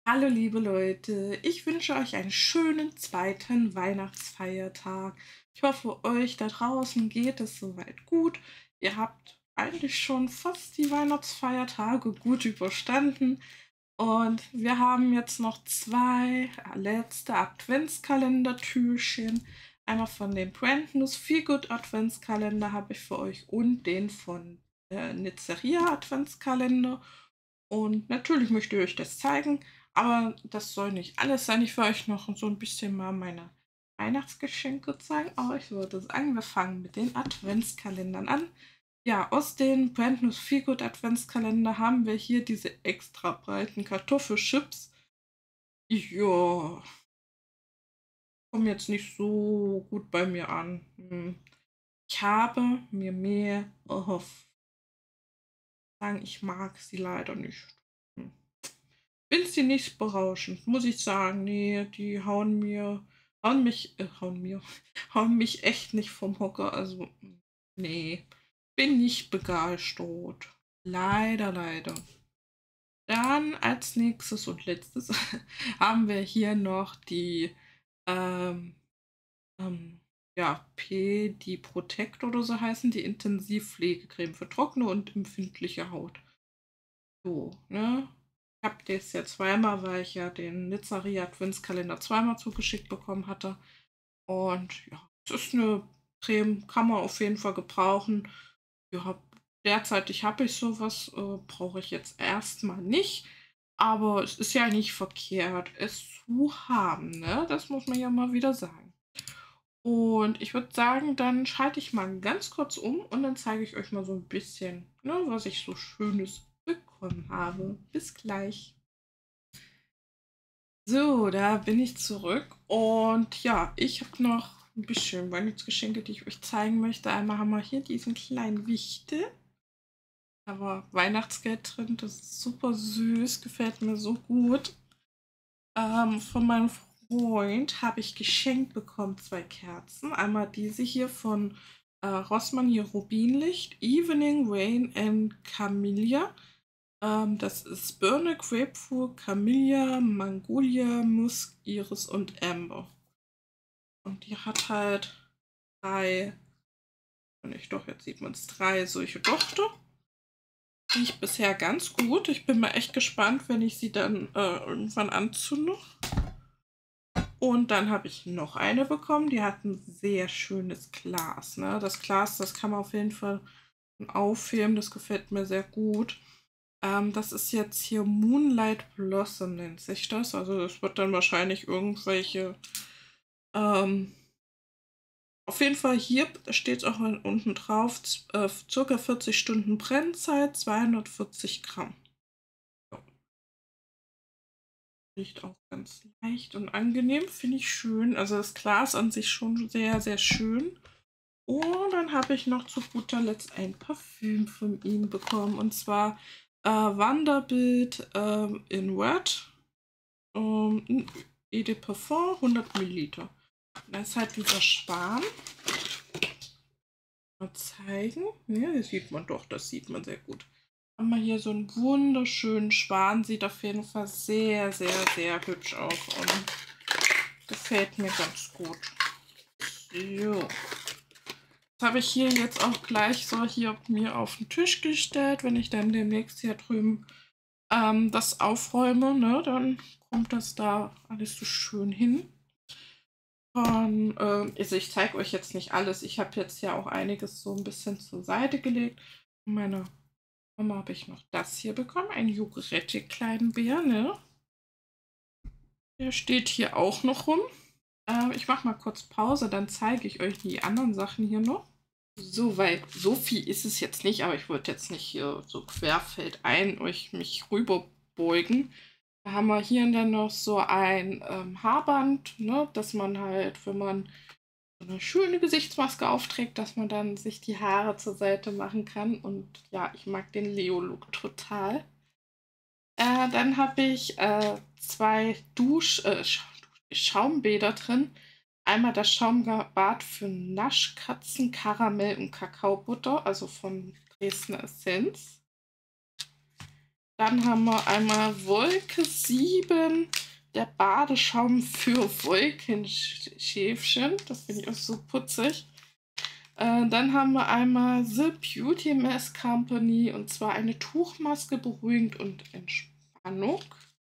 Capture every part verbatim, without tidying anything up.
Hallo liebe Leute, ich wünsche euch einen schönen zweiten Weihnachtsfeiertag. Ich hoffe, euch da draußen geht es soweit gut. Ihr habt eigentlich schon fast die Weihnachtsfeiertage gut überstanden. Und wir haben jetzt noch zwei letzte Adventskalendertürchen. Einmal von dem Brandness Feelgood Adventskalender habe ich für euch und den von äh, Nizzeria Adventskalender. Und natürlich möchte ich euch das zeigen, aber das soll nicht alles sein. Ich will euch noch so ein bisschen mal meine Weihnachtsgeschenke zeigen. Aber ich würde sagen, wir fangen mit den Adventskalendern an. Ja, aus den Brand New Feelgood Adventskalender haben wir hier diese extra breiten Kartoffelchips. Ja, kommen jetzt nicht so gut bei mir an. Hm. Ich habe mir mehr erhofft. Sagen, ich mag sie leider nicht. Hm. Finde sie nicht berauschend, muss ich sagen. Nee, die hauen mir, hauen mich, äh, hauen mir, hauen mich echt nicht vom Hocker. Also, nee, bin nicht begeistert. Leider, leider. Dann als nächstes und letztes haben wir hier noch die, ähm, ähm, ja, P, die Protect oder so heißen, die Intensivpflegecreme für trockene und empfindliche Haut. So, ne? Ich habe das ja zweimal, weil ich ja den Nizzaria Adventskalender zweimal zugeschickt bekommen hatte. Und ja, es ist eine Creme, kann man auf jeden Fall gebrauchen. Ja, derzeitig habe ich sowas, äh, brauche ich jetzt erstmal nicht. Aber es ist ja nicht verkehrt, es zu haben, ne? Das muss man ja mal wieder sagen. Und ich würde sagen, dann schalte ich mal ganz kurz um und dann zeige ich euch mal so ein bisschen, ne, was ich so Schönes bekommen habe. Bis gleich. So, da bin ich zurück. Und ja, ich habe noch ein bisschen Weihnachtsgeschenke, die ich euch zeigen möchte. Einmal haben wir hier diesen kleinen Wichte. Da war Weihnachtsgeld drin. Das ist super süß, gefällt mir so gut. Ähm, von meinem Freund habe ich geschenkt bekommen zwei Kerzen. Einmal diese hier von äh, Rossmann, hier Rubinlicht, Evening Rain and Camellia. Ähm, das ist Birne, Grapefruit, Camellia, Magnolia, Musk, Iris und Amber. Und die hat halt drei, nicht doch, jetzt sieht man es, drei solche Dochte. Riecht bisher ganz gut. Ich bin mal echt gespannt, wenn ich sie dann äh, irgendwann anzünde. Und dann habe ich noch eine bekommen, die hat ein sehr schönes Glas. Ne? Das Glas, das kann man auf jeden Fall aufheben, das gefällt mir sehr gut. Ähm, das ist jetzt hier Moonlight Blossom, nennt sich das. Also das wird dann wahrscheinlich irgendwelche... Ähm, auf jeden Fall hier steht auch unten drauf, äh, circa vierzig Stunden Brennzeit, zweihundertvierzig Gramm. Riecht auch ganz leicht und angenehm, finde ich schön. Also das Glas an sich schon sehr, sehr schön. Und dann habe ich noch zu guter Letzt ein Parfüm von ihm bekommen. Und zwar äh, Vanderbilt ähm, in Red. Ähm, Eau de Parfum, hundert Milliliter. Da ist halt dieser Schwan. Mal zeigen. Ja, das sieht man doch, das sieht man sehr gut. Haben wir hier so einen wunderschönen Schwan. Sieht auf jeden Fall sehr, sehr, sehr hübsch aus und gefällt mir ganz gut. So. Das habe ich hier jetzt auch gleich so hier mir auf den Tisch gestellt. Wenn ich dann demnächst hier drüben ähm, das aufräume, ne, dann kommt das da alles so schön hin. Und, äh, also ich zeige euch jetzt nicht alles. Ich habe jetzt ja auch einiges so ein bisschen zur Seite gelegt. Von meiner Mama habe ich noch das hier bekommen, einen Joghurtte-kleinen Bär, ne? Der steht hier auch noch rum. Äh, ich mache mal kurz Pause, dann zeige ich euch die anderen Sachen hier noch. So, weil so viel ist es jetzt nicht, aber ich wollte jetzt nicht hier so querfeldein euch mich rüberbeugen. Da haben wir hier dann noch so ein ähm, Haarband, ne, dass man halt, wenn man so eine schöne Gesichtsmaske aufträgt, dass man dann sich die Haare zur Seite machen kann. Und ja, ich mag den Leo-Look total. Äh, dann habe ich äh, zwei Dusch, äh, Scha Schaumbäder drin. Einmal das Schaumbad für Naschkatzen, Karamell und Kakaobutter, also von Dresdner Essenz. Dann haben wir einmal Wolke sieben, der Badeschaum für Wolkenschäfchen. Das finde ich auch so putzig. Äh, dann haben wir einmal The Beauty Mask Company, und zwar eine Tuchmaske, beruhigend und Entspannung.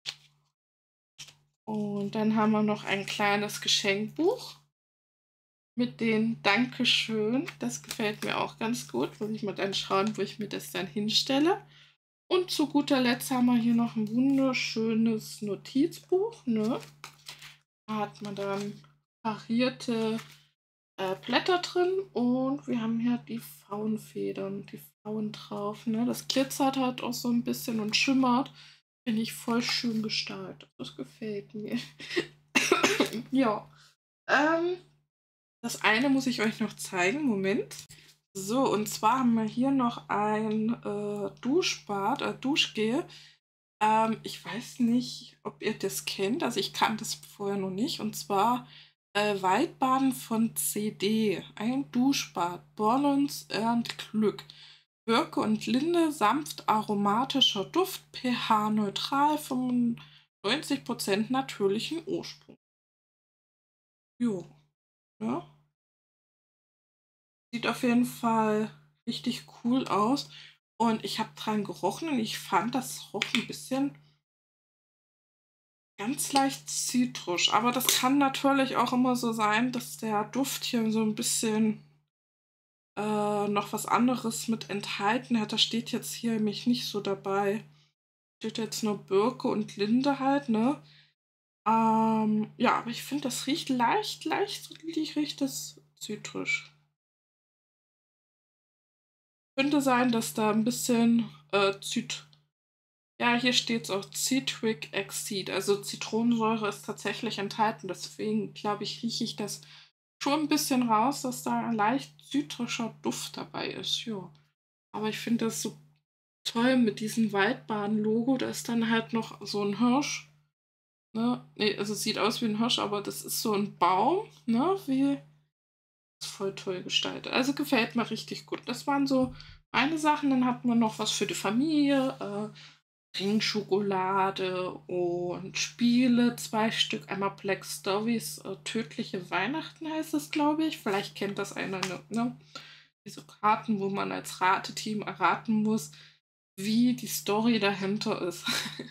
Und dann haben wir noch ein kleines Geschenkbuch mit den Dankeschön. Das gefällt mir auch ganz gut. Muss ich mal dann schauen, wo ich mir das dann hinstelle. Und zu guter Letzt haben wir hier noch ein wunderschönes Notizbuch. Ne? Da hat man dann parierte äh, Blätter drin, und wir haben hier die Pfauenfedern, die Pfauen drauf. Ne? Das glitzert halt auch so ein bisschen und schimmert. Finde ich voll schön gestaltet. Das gefällt mir. Ja. Ähm, das eine muss ich euch noch zeigen. Moment. So, und zwar haben wir hier noch ein äh, Duschbad, äh, Duschgel. Ähm, ich weiß nicht, ob ihr das kennt. Also ich kannte das vorher noch nicht. Und zwar äh, Waldbaden von C D. Ein Duschbad. Balance and Glück. Birke und Linde, sanft aromatischer Duft, pH-neutral, fünfundneunzig Prozent natürlichen Ursprung. Jo, ja. Sieht auf jeden Fall richtig cool aus. Und ich habe dran gerochen und ich fand, das roch ein bisschen ganz leicht zitrisch. Aber das kann natürlich auch immer so sein, dass der Duft hier so ein bisschen äh, noch was anderes mit enthalten hat. Das steht jetzt hier nämlich nicht so dabei. Steht jetzt nur Birke und Linde halt, ne? Ähm, ja, aber ich finde, das riecht leicht, leicht, riecht das zitrisch. Könnte sein, dass da ein bisschen äh, Zit ja, hier steht es auch Citric Exceed, also Zitronensäure ist tatsächlich enthalten. Deswegen glaube ich, rieche ich das schon ein bisschen raus, dass da ein leicht zitrischer Duft dabei ist. Ja. Aber ich finde das so toll mit diesem Waldbaden-Logo. Da ist dann halt noch so ein Hirsch. Ne? Nee, also es sieht aus wie ein Hirsch, aber das ist so ein Baum, ne? Wie ist voll toll gestaltet. Also gefällt mir richtig gut. Das waren so meine Sachen. Dann hatten wir noch was für die Familie. Äh, Rindschokolade und Spiele, zwei Stück. Einmal Black Stories, äh, Tödliche Weihnachten heißt es, glaube ich. Vielleicht kennt das einer, ne? ne? Diese Karten, wo man als Rateteam erraten muss, wie die Story dahinter ist.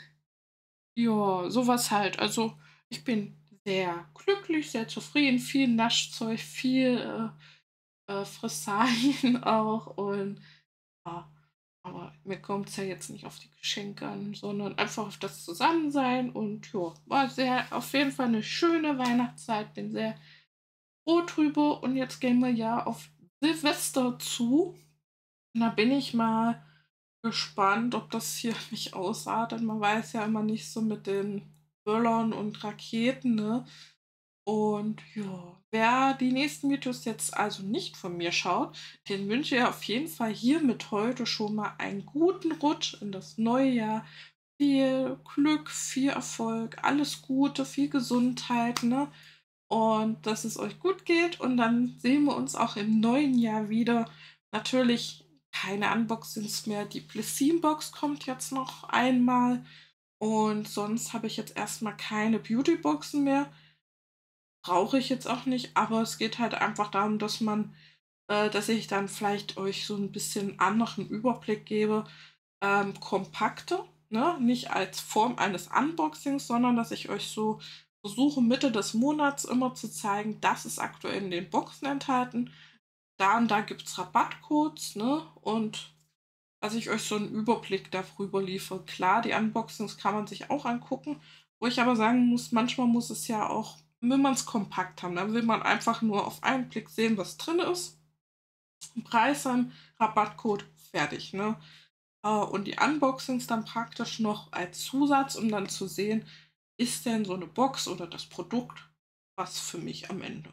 Ja, sowas halt. Also ich bin sehr glücklich, sehr zufrieden. Viel Naschzeug, viel äh, äh, Fressalien auch. Und ja, aber mir kommt es ja jetzt nicht auf die Geschenke an, sondern einfach auf das Zusammensein. Und ja, war sehr, auf jeden Fall eine schöne Weihnachtszeit. Bin sehr froh drüber. Und jetzt gehen wir ja auf Silvester zu. Und da bin ich mal gespannt, ob das hier nicht ausartet. Man weiß ja immer nicht so mit den Böllern und Raketen, ne? Und ja, wer die nächsten Videos jetzt also nicht von mir schaut, den wünsche ich auf jeden Fall hiermit heute schon mal einen guten Rutsch in das neue Jahr. Viel Glück, viel Erfolg, alles Gute, viel Gesundheit, ne? Und dass es euch gut geht. Und dann sehen wir uns auch im neuen Jahr wieder. Natürlich keine Unboxings mehr. Die Blessim-Box kommt jetzt noch einmal. Und sonst habe ich jetzt erstmal keine Beauty-Boxen mehr. Brauche ich jetzt auch nicht, aber es geht halt einfach darum, dass man, äh, dass ich dann vielleicht euch so ein bisschen anderen Überblick gebe, ähm, kompakte, ne? Nicht als Form eines Unboxings, sondern dass ich euch so versuche, Mitte des Monats immer zu zeigen, das ist aktuell in den Boxen enthalten. Da und da gibt es Rabattcodes, ne? Und dass ich euch so einen Überblick darüber liefere. Klar, die Unboxings kann man sich auch angucken, wo ich aber sagen muss, manchmal muss es ja auch, will man es kompakt haben, dann will man einfach nur auf einen Blick sehen, was drin ist. Preis an, Rabattcode, fertig, ne? Äh, und die Unboxings dann praktisch noch als Zusatz, um dann zu sehen, ist denn so eine Box oder das Produkt was für mich am Ende.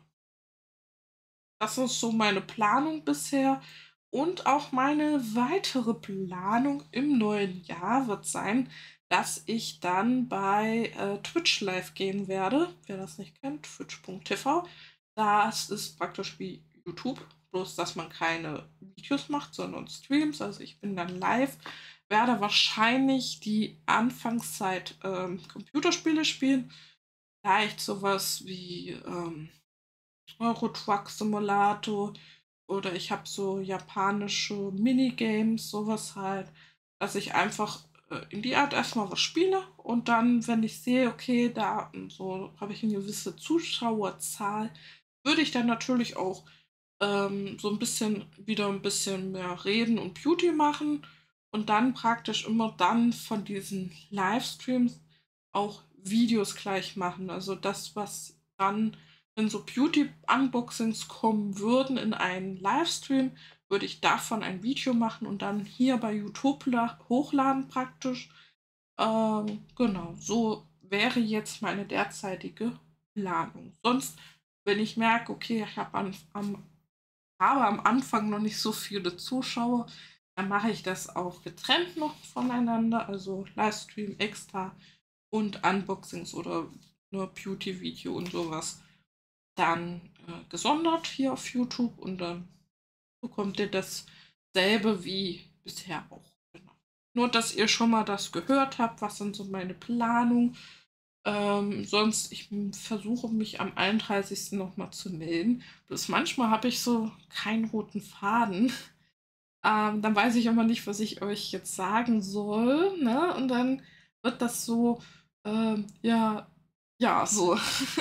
Das ist so meine Planung bisher. Und auch meine weitere Planung im neuen Jahr wird sein, dass ich dann bei äh, Twitch live gehen werde. Wer das nicht kennt, twitch punkt t v. Das ist praktisch wie YouTube, bloß dass man keine Videos macht, sondern Streams. Also ich bin dann live werde wahrscheinlich die Anfangszeit ähm, Computerspiele spielen. Vielleicht sowas wie ähm, Euro Truck Simulator oder ich habe so japanische Minigames, sowas halt, dass ich einfach äh, in die Art erstmal was spiele und dann, wenn ich sehe, okay, da ähm, so habe ich eine gewisse Zuschauerzahl, würde ich dann natürlich auch ähm, so ein bisschen wieder ein bisschen mehr reden und Beauty machen und dann praktisch immer dann von diesen Livestreams auch Videos gleich machen. Also das, was dann, wenn so Beauty-Unboxings kommen würden in einen Livestream, würde ich davon ein Video machen und dann hier bei YouTube hochladen praktisch. Ähm, genau, so wäre jetzt meine derzeitige Planung. Sonst, wenn ich merke, okay, ich habe am, am habe am Anfang noch nicht so viele Zuschauer, dann mache ich das auch getrennt noch voneinander, also Livestream extra und Unboxings oder nur Beauty-Video und sowas dann äh, gesondert hier auf YouTube und dann bekommt ihr dasselbe wie bisher auch. Genau. Nur, dass ihr schon mal das gehört habt, was sind so meine Planungen. Ähm, sonst, ich versuche mich am einunddreißigsten nochmal zu melden. Bloß manchmal habe ich so keinen roten Faden. Ähm, dann weiß ich aber nicht, was ich euch jetzt sagen soll. Ne? Und dann wird das so, ähm, ja, ja, so.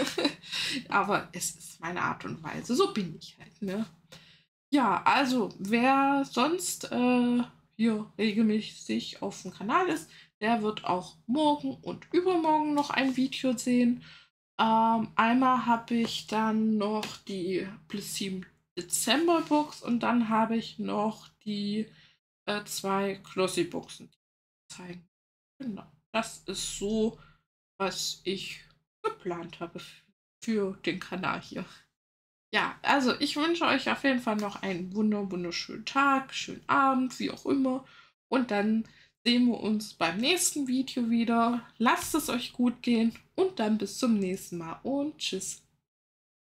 Aber es ist meine Art und Weise. So bin ich halt, ne? Ja, also wer sonst äh, hier regelmäßig auf dem Kanal ist, der wird auch morgen und übermorgen noch ein Video sehen. Ähm, einmal habe ich dann noch die Plus sieben Dezember Box und dann habe ich noch die äh, zwei Glossy Boxen, die ich zeigen. Genau. Das ist so, was ich geplant habe für den Kanal hier. Ja, also ich wünsche euch auf jeden Fall noch einen wunder wunderschönen Tag, schönen Abend, wie auch immer. Und dann sehen wir uns beim nächsten Video wieder. Lasst es euch gut gehen und dann bis zum nächsten Mal und tschüss.